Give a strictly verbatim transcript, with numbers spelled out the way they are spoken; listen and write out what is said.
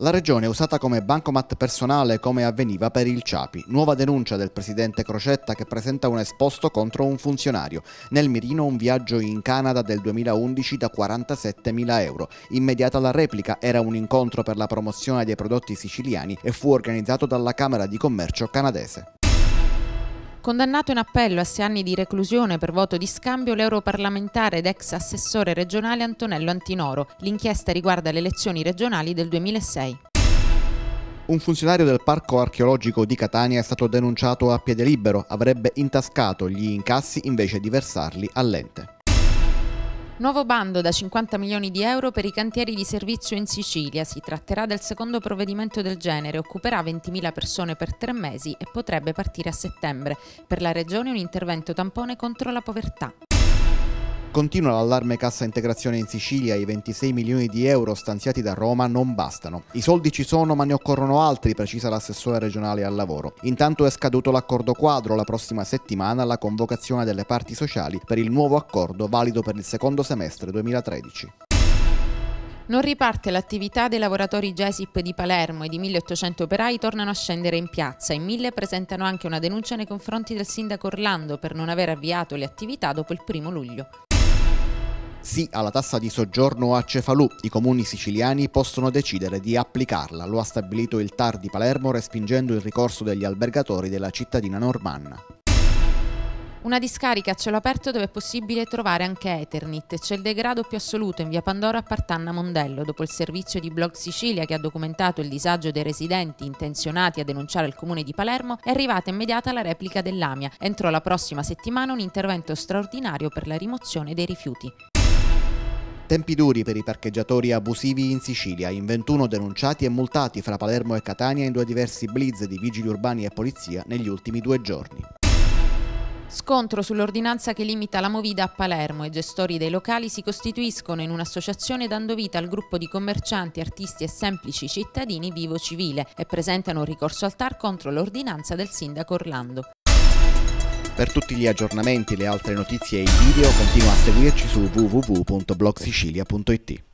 La regione è usata come bancomat personale come avveniva per il Ciapi. Nuova denuncia del presidente Crocetta che presenta un esposto contro un funzionario. Nel mirino un viaggio in Canada del duemilaundici da quarantasettemila euro. Immediata la replica, era un incontro per la promozione dei prodotti siciliani e fu organizzato dalla Camera di Commercio canadese. Condannato in appello a sei anni di reclusione per voto di scambio l'europarlamentare ed ex assessore regionale Antonello Antinoro. L'inchiesta riguarda le elezioni regionali del duemilasei. Un funzionario del Parco Archeologico di Catania è stato denunciato a piede libero, avrebbe intascato gli incassi invece di versarli all'ente. Nuovo bando da cinquanta milioni di euro per i cantieri di servizio in Sicilia. Si tratterà del secondo provvedimento del genere, occuperà ventimila persone per tre mesi e potrebbe partire a settembre. Per la regione un intervento tampone contro la povertà. Continua l'allarme cassa integrazione in Sicilia, i ventisei milioni di euro stanziati da Roma non bastano. I soldi ci sono ma ne occorrono altri, precisa l'assessore regionale al lavoro. Intanto è scaduto l'accordo quadro, la prossima settimana la convocazione delle parti sociali per il nuovo accordo valido per il secondo semestre duemilatredici. Non riparte l'attività dei lavoratori Gesip di Palermo ed i milleottocento operai tornano a scendere in piazza. In mille presentano anche una denuncia nei confronti del sindaco Orlando per non aver avviato le attività dopo il primo luglio. Sì alla tassa di soggiorno a Cefalù, i comuni siciliani possono decidere di applicarla, lo ha stabilito il T A R di Palermo respingendo il ricorso degli albergatori della cittadina normanna. Una discarica a cielo aperto dove è possibile trovare anche Eternit. C'è il degrado più assoluto in via Pandora a Partanna Mondello. Dopo il servizio di Blog Sicilia che ha documentato il disagio dei residenti intenzionati a denunciare il comune di Palermo, è arrivata immediata la replica dell'Amia. Entro la prossima settimana un intervento straordinario per la rimozione dei rifiuti. Tempi duri per i parcheggiatori abusivi in Sicilia, in ventuno denunciati e multati fra Palermo e Catania in due diversi blitz di vigili urbani e polizia negli ultimi due giorni. Scontro sull'ordinanza che limita la movida a Palermo. I gestori dei locali si costituiscono in un'associazione dando vita al gruppo di commercianti, artisti e semplici cittadini Vivo Civile e presentano un ricorso al T A R contro l'ordinanza del sindaco Orlando. Per tutti gli aggiornamenti, le altre notizie e i video continua a seguirci su w w w punto blog sicilia punto i t.